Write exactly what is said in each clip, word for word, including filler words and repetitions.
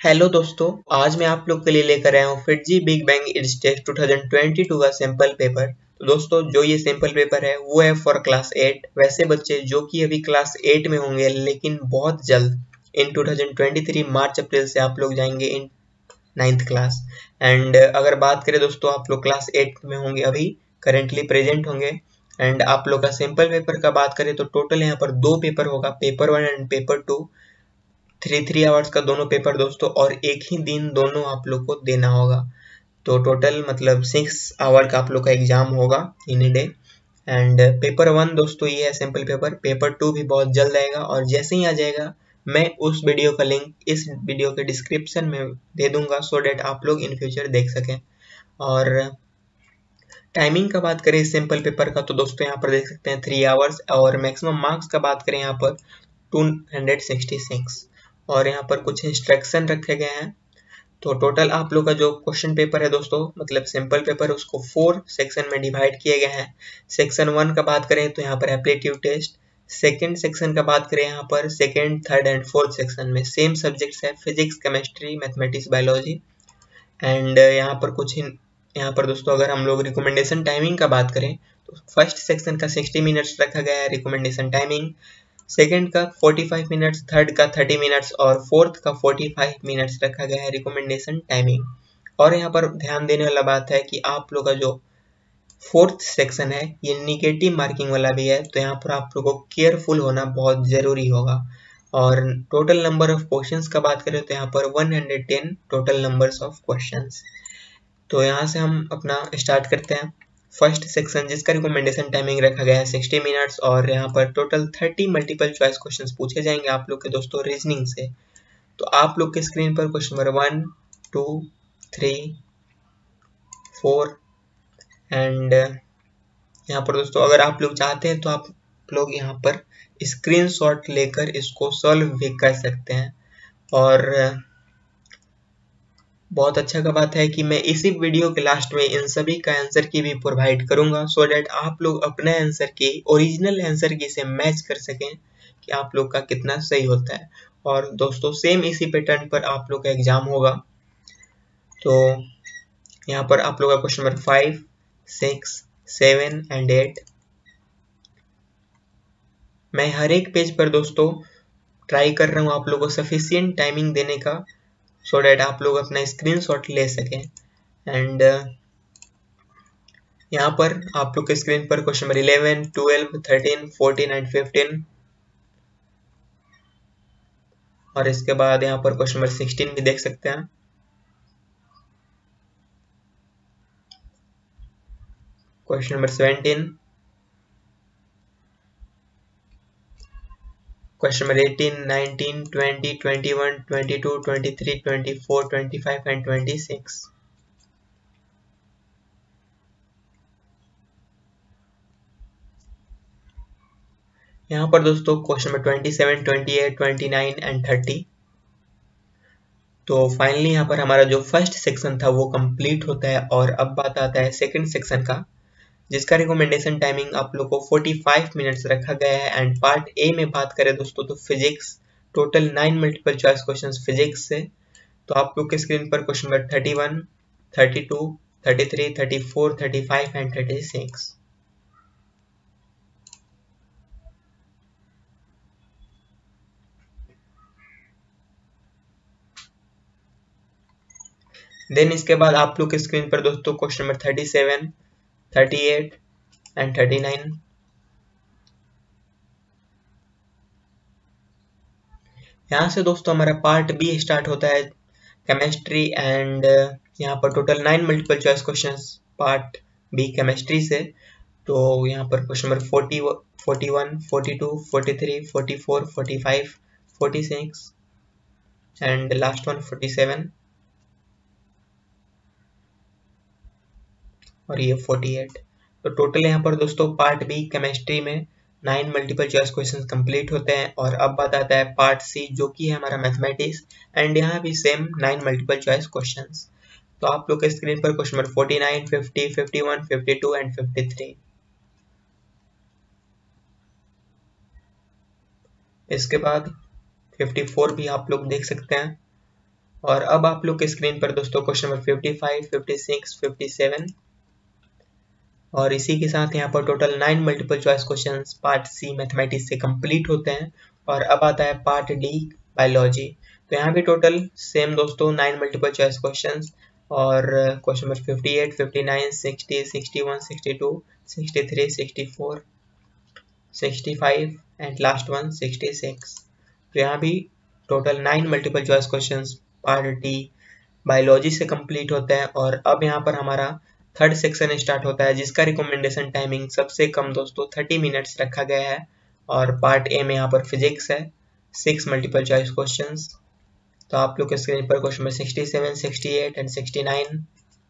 Hello दोस्तों, आज मैं आप लोग के लिए लेकर आया हूँ FIITJEE big bang its test दो हज़ार बाईस का सैंपल पेपर। तो दोस्तों, जो ये सैंपल पेपर है वो है फॉर क्लास एट। वैसे बच्चे जो कि अभी क्लास एट में होंगे, लेकिन बहुत जल्द इन दो हज़ार तेईस मार्च अप्रैल से आप लोग जाएंगे इन नाइन्थ क्लास। एंड अगर बात करें दोस्तों, आप लोग क्लास एट में होंगे, अभी करेंटली प्रेजेंट होंगे। एंड आप लोग का सैंपल पेपर का बात करें तो टोटल यहाँ पर दो पेपर होगा, paper one and paper two. Three three hours का दोनों पेपर दोस्तों, और एक ही दिन दोनों आप लोग को देना होगा। तो टोटल मतलब सिक्स आवर का आप लोग का एग्जाम होगा in a day. And paper one दोस्तों ये है सिंपल पेपर। पेपर टू भी बहुत जल्द आएगा, और जैसे ही आ जाएगा मैं उस वीडियो का लिंक इस वीडियो के डिस्क्रिप्शन में दे दूंगा, सो डेट आप लोग इन फ्यूचर देख सकें। और टाइमिंग का बात करें सिंपल पेपर का तो दोस्तों यहाँ पर देख सकते हैं थ्री आवर्स, और मैक्सिमम मार्क्स का बात करें यहाँ पर टू हंड्रेड सिक्सटी सिक्स। और यहाँ पर कुछ इंस्ट्रक्शन रखे गए हैं। तो टोटल आप लोग का जो क्वेश्चन पेपर है दोस्तों, मतलब सिंपल पेपर, उसको फोर सेक्शन में डिवाइड किए गए हैं। सेक्शन वन का बात करें तो यहाँ पर एप्टीट्यूड टेस्ट। सेकेंड सेक्शन का बात करें यहाँ पर second third and fourth section में सेम सब्जेक्ट्स है, physics chemistry mathematics biology. And यहाँ पर कुछ यहाँ पर दोस्तों अगर हम लोग रिकमेंडेशन टाइमिंग का बात करें तो फर्स्ट सेक्शन का सिक्सटी मिनट्स रखा गया है रिकमेंडेशन टाइमिंग, सेकेंड का पैंतालीस मिनट्स, थर्ड का तीस मिनट्स और फोर्थ का पैंतालीस मिनट्स रखा गया है रिकमेंडेशन टाइमिंग। और यहाँ पर ध्यान देने वाला बात है कि आप लोग का जो फोर्थ सेक्शन है ये निगेटिव मार्किंग वाला भी है, तो यहाँ पर आप लोग को केयरफुल होना बहुत ज़रूरी होगा। और टोटल नंबर ऑफ क्वेश्चंस का बात करें तो यहाँ पर एक सौ दस टोटल नंबर्स ऑफ क्वेश्चंस। तो यहाँ से हम अपना स्टार्ट करते हैं। फर्स्ट सेक्शन जिसका रिकमेंडेशन टाइमिंग रखा गया है सिक्सटी मिनट्स, और यहाँ पर total thirty multiple choice questions पूछे जाएंगे आप लोग के दोस्तों रीजनिंग से। तो आप लोग के स्क्रीन पर question number one two three four and यहाँ पर दोस्तों अगर आप लोग चाहते हैं तो आप लोग यहाँ पर स्क्रीनशॉट लेकर इसको सॉल्व भी कर सकते हैं। और बहुत अच्छा का बात है कि मैं इसी वीडियो के लास्ट में इन सभी का आंसर की भी प्रोवाइड करूंगा, सो डेट आप लोग अपने आंसर की ओरिजिनल आंसर की से मैच कर सकें कि आप लोग का कितना सही होता है। और दोस्तों सेम इसी पैटर्न पर आप लोग का एग्जाम होगा। तो यहाँ पर आप लोग का question number five six seven and eight, मैं हर एक पेज पर दोस्तों ट्राई कर रहा हूँ आप लोगों को सफिशियंट टाइमिंग देने का, सो so डेट आप लोग अपना स्क्रीनशॉट ले सकें। एंड uh, यहाँ पर आप लोग के स्क्रीन पर question number eleven twelve thirteen fourteen and fifteen, और इसके बाद यहाँ पर क्वेश्चन नंबर सिक्सटीन भी देख सकते हैं। Question number seventeen, question number eighteen nineteen twenty twenty one twenty two twenty three twenty four twenty five and twenty six. यहाँ पर दोस्तों question number twenty seven twenty eight twenty nine and thirty. तो finally यहाँ पर हमारा जो first section था वो कंप्लीट होता है, और अब बात आता है सेकंड सेक्शन का, जिसका रिकमेंडेशन टाइमिंग आप लोग को पैंतालीस मिनट्स रखा गया है। एंड पार्ट ए में बात करें दोस्तों तो physics, total nine multiple choice questions physics से। तो आप लोग के स्क्रीन पर question number thirty one thirty two thirty three thirty four thirty five and thirty six. Then इसके बाद आप लोग के स्क्रीन पर दोस्तों question number thirty seven thirty eight and thirty nine. यहाँ से दोस्तों हमारा पार्ट बी स्टार्ट होता है केमिस्ट्री, एंड यहाँ पर total nine multiple choice questions part B chemistry से। तो यहाँ पर question number forty forty one forty two forty three forty four forty five forty six and last one forty seven, और ये फोर्टी एट। तो total यहाँ पर दोस्तों पार्ट बी केमिस्ट्री में nine multiple choice questions complete होते हैं। और अब बात आता है पार्ट सी जो कि है हमारा मैथमेटिक्स, एंड यहाँ भी same nine multiple choice questions. तो आप लोग के स्क्रीन पर question number forty nine fifty fifty one fifty two and fifty three. इसके बाद फिफ्टी फोर भी आप लोग देख सकते हैं। और अब आप लोग के स्क्रीन पर दोस्तों question number fifty five, fifty six, fifty seven और इसी के साथ यहाँ पर total nine multiple choice questions part C mathematics से कंप्लीट होते हैं। और अब आता है पार्ट डी बायोलॉजी। तो यहाँ भी टोटल सेम दोस्तों नाइन मल्टीपल चॉइस क्वेश्चंस और question number fifty eight, fifty nine, sixty, sixty one, sixty two, sixty three, sixty four, sixty five and last one sixty six. तो यहाँ भी total nine multiple choice questions part D biology से complete होते हैं। और अब यहाँ पर हमारा थर्ड सेक्शन स्टार्ट होता है जिसका रिकमेंडेशन टाइमिंग सबसे कम दोस्तों थर्टी मिनट्स रखा गया है। और पार्ट ए में यहाँ पर फिजिक्स है, सिक्स मल्टीपल चॉइस क्वेश्चंस। तो आप लोग के स्क्रीन पर question number sixty seven, sixty eight and sixty nine.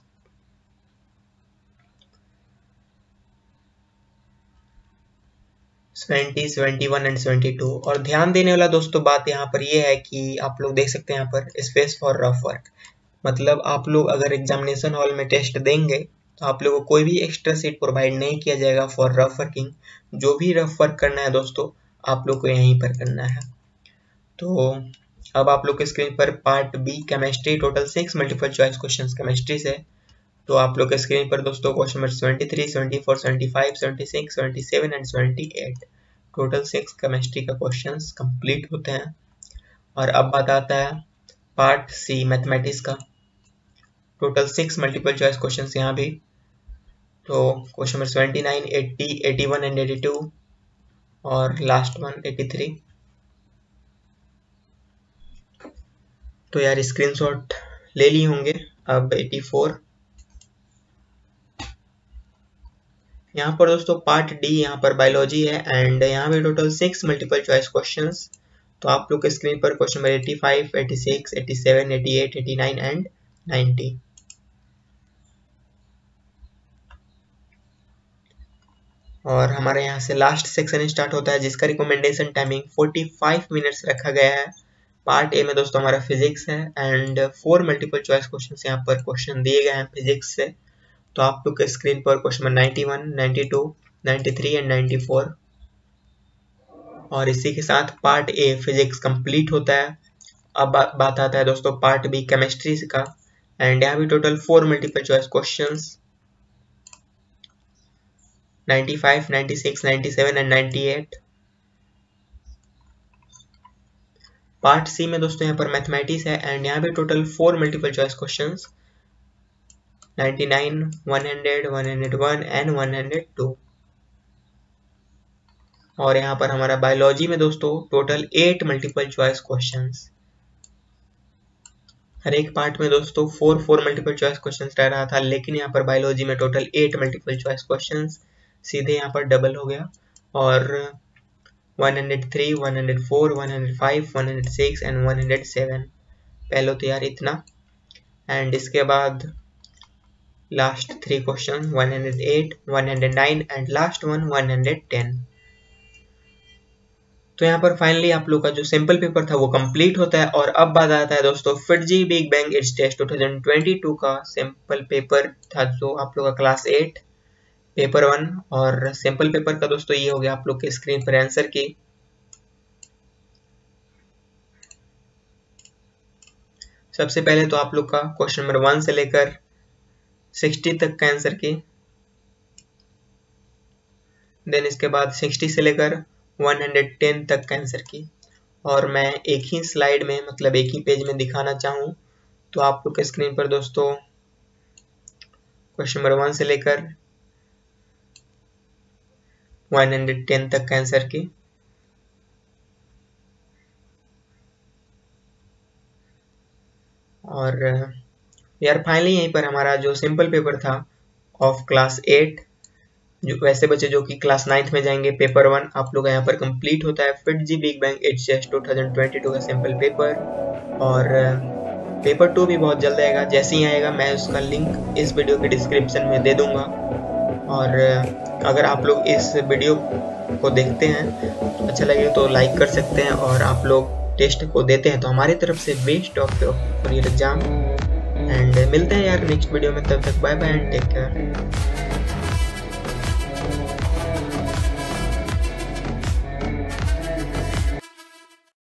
Seventy, seventy one and seventy two. और ध्यान देने वाला दोस्तों बात यहाँ पर ये है कि आप लोग देख सकते हैं यहाँ पर स्पेस फॉर रफ वर्क, मतलब आप लोग अगर एग्जामिनेशन हॉल में टेस्ट देंगे तो आप लोगों को कोई भी एक्स्ट्रा सीट प्रोवाइड नहीं किया जाएगा फॉर रफ वर्किंग। जो भी रफ वर्क करना है दोस्तों आप लोग को यहीं पर करना है। तो अब आप लोग के स्क्रीन पर part B chemistry, total six multiple choice questions chemistry से। तो आप लोग के स्क्रीन पर दोस्तों question number seventy three, seventy four, seventy five, seventy six, seventy seven and seventy eight. Total six chemistry का क्वेश्चंस कंप्लीट होते हैं। और अब बात आता है पार्ट सी मैथमेटिक्स का। Total six multiple choice questions यहाँ भी। तो question number seventy nine, eighty, eighty one and eighty two और लास्ट वन एटी थ्री। तो यार स्क्रीनशॉट ले लिए होंगे। अब एटी फोर। यहाँ पर दोस्तों पार्ट डी यहाँ पर बायोलॉजी है एंड यहाँ पे total six multiple choice questions. तो आप लोग के स्क्रीन पर question number eighty five, eighty six, eighty seven, eighty eight, eighty nine and ninety. और हमारे यहाँ से लास्ट सेक्शन स्टार्ट होता है जिसका recommendation timing forty five minutes रखा गया है। पार्ट ए में दोस्तों हमारा फिजिक्स है and four multiple choice questions यहाँ पर क्वेश्चन दिए गए हैं फिजिक्स से। तो आप लोग के स्क्रीन पर question number ninety one, ninety two, ninety three and ninety four. और इसी के साथ पार्ट ए फिजिक्स कंप्लीट होता है। अब बा, बात आता है दोस्तों पार्ट बी केमिस्ट्री का एंड यहाँ भी total four multiple choice questions ninety five, ninety six, ninety seven and ninety eight. Part C में दोस्तों यहाँ पर मैथमेटिक्स है एंड यहाँ भी total four multiple choice questions ninety nine, one hundred, one hundred one and one hundred two. और यहाँ पर हमारा बायोलॉजी में दोस्तों total eight multiple choice questions. हर एक पार्ट में दोस्तों four four multiple choice questions रह रहा था, लेकिन यहाँ पर बायोलॉजी में total eight multiple choice questions सीधे यहाँ पर डबल हो गया। और one hundred three, one hundred four, one hundred five, one hundred six and one hundred seven. पहले तो यार इतना एंड इसके बाद last three question one hundred eight, one hundred nine and last one one hundred ten. तो यहाँ पर finally आप लोग का जो सिंपल पेपर था वो कंप्लीट होता है। और अब बात आता है दोस्तों FIITJEE big bang its test twenty twenty two का सिंपल पेपर था जो आप लोग का क्लास एट पेपर वन। और सिंपल पेपर का दोस्तों ये हो गया आप लोग के स्क्रीन पर आंसर की। सबसे पहले तो आप लोग का क्वेश्चन नंबर वन से लेकर सिक्सटी तक का आंसर की, देन इसके बाद सिक्सटी से लेकर वन हंड्रेड टेन तक का आंसर की। और मैं एक ही स्लाइड में मतलब एक ही पेज में दिखाना चाहूँ तो आप लोग के स्क्रीन पर दोस्तों क्वेश्चन नंबर वन से लेकर वन हंड्रेड टेन तक का आंसर की। और यार फाइनली यहीं पर हमारा जो सिंपल पेपर था ऑफ क्लास एट, जो वैसे बच्चे जो कि क्लास नाइन्थ में जाएंगे पेपर वन आप लोग यहाँ पर कंप्लीट होता है FIITJEE big bang its test twenty twenty two का सिंपल पेपर। और पेपर टू भी बहुत जल्द आएगा, जैसे ही आएगा मैं उसका लिंक इस वीडियो के डिस्क्रिप्शन में दे दूंगा। और अगर आप लोग इस वीडियो को देखते हैं अच्छा लगे तो लाइक कर सकते हैं, और आप लोग टेस्ट को देते हैं तो हमारी तरफ से best of for your exam. And मिलते हैं यार नेक्स्ट वीडियो में, तब तक bye bye and take care.